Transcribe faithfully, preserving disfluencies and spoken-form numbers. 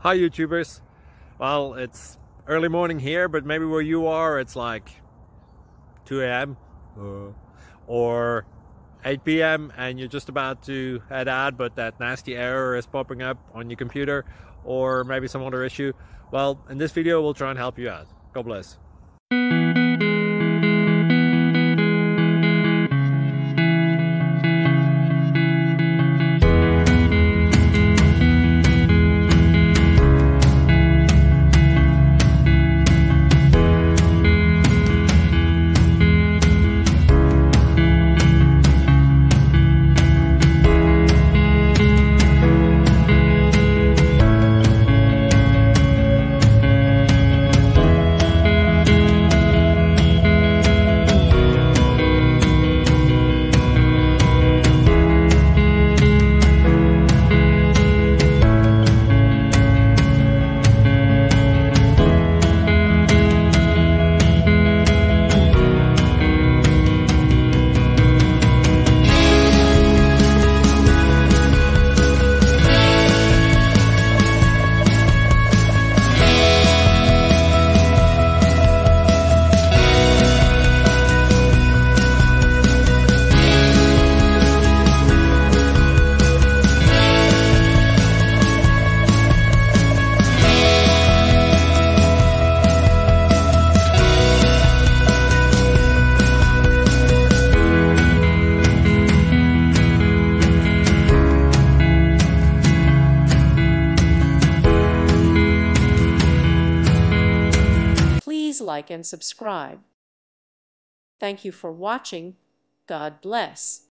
Hi YouTubers. Well, it's early morning here, but maybe where you are it's like two A M Uh, or eight P M and you're just about to head out, but that nasty error is popping up on your computer, or maybe some other issue. Well, in this video we'll try and help you out. God bless. Please like and subscribe. Thank you for watching. God bless.